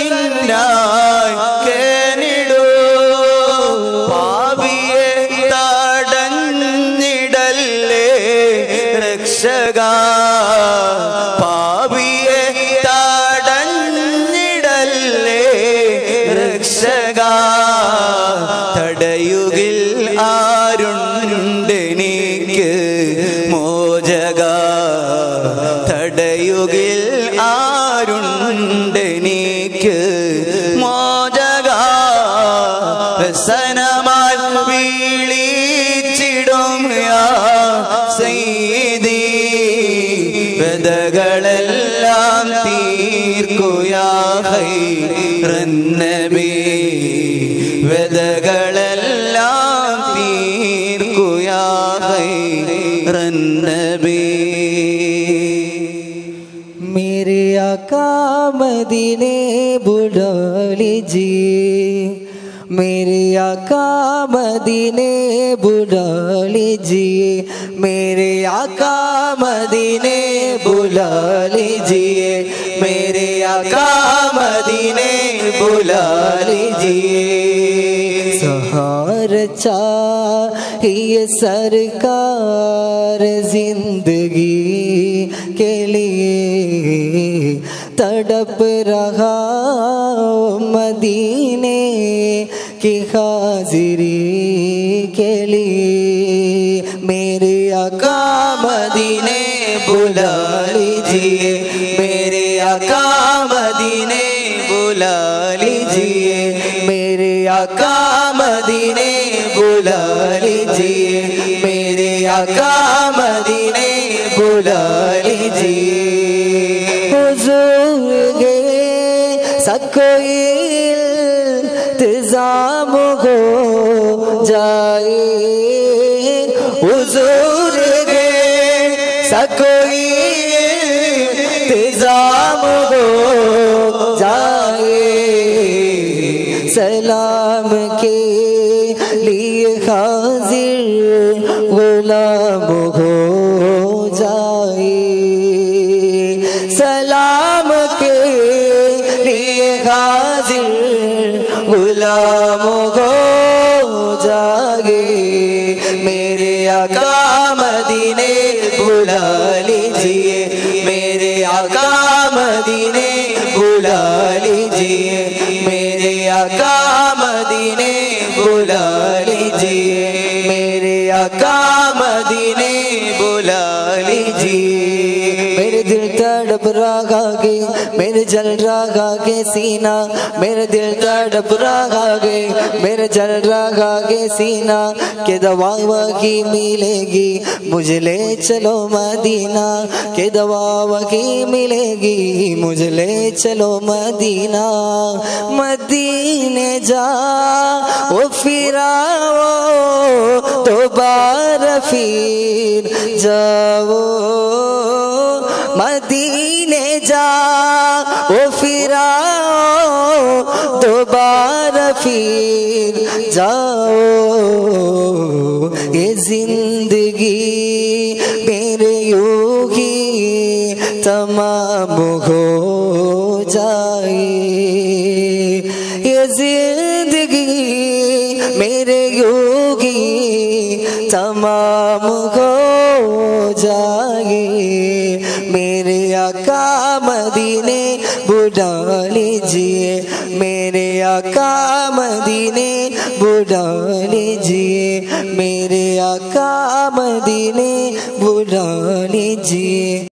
നിന്നായി കേണിടൂ പാപിയെ തടഞ്ഞിടല്ലേ രക്ഷക പാപിയെ തടഞ്ഞിടല്ലേ രക്ഷക തടയുകിൽ ആരുണ്ടെനിക്ക് മോചക തടയുകിൽ ആരുണ്ടെനിക്ക് മോചക സനമാൽ വിളിച്ചിടും യാ സയ്യിദി വ്യതകളെല്ലാം തീർക്കുയാ ഖൈറൻ നബി വ്യതകളെല്ലാം തീർക്കുയാ ഖൈറൻ നബി मेरे आका मदीने बुला लीजिए मेरे आका मदीने बुला लीजिए मेरे आका मदीने बुला लीजिए मेरे आका मदीने बुला लीजिए सहार चाहिए सरकार जिंदगी के लिए तड़प रहा मदीने की हाजिरी के लिए मेरे आका मदीने बुला लीजिए मेरे आका मदीने बुला लीजिए मेरे आका मदीने बुला लीजिए मेरे आका मदीने बुला लीजिए हुजूर गे सकोई इंतजाम हो जाए हुजूर गे सकोई इंतजाम हो जाए सलाम के लिए हाजिर गुलाम हो जाए सलाम के लिए हाजिर गुलाम हो जाए मेरे आका मदीने बुला लीजिए मेरे आका मदीने बुला लीजिए मेरे आका मदीने बुला लीजिए मेरे आका मदीने बुला लीजिए मेरे दिल तड़प रहा गे मेरे जल रहा गे सीना मेरे दिल तड़प रहा गे मेरे जल रहा गे सीना के दवा वही मिलेगी मुझे ले चलो मदीना के दवा वही मिलेगी मुझे ले चलो मदीना मदीने जा वो फिराओ दोबारा फिर जाओ मदीने जा वो फिराओ दोबारा फिर जाओ ये जिंदगी मेरे योगी तमाम हो जाए ये जिंदगी मेरे योगी तमाम हो जाए मेरे आका मदीने बुला लीजिए मेरे आका मदीने बुला लीजिए मेरे आका मदीने बुला लीजिए।